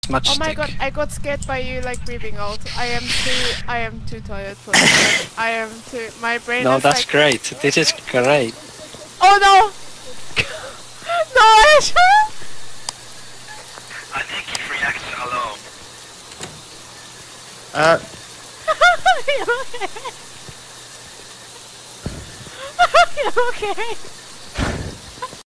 Much Oh my stick. god, I got scared by you like breathing out. I am too tired for that. I am too, my brain No, is that's like... great. This is great. Oh no! No, Ash! I think it reacts alone. You're okay. You're okay.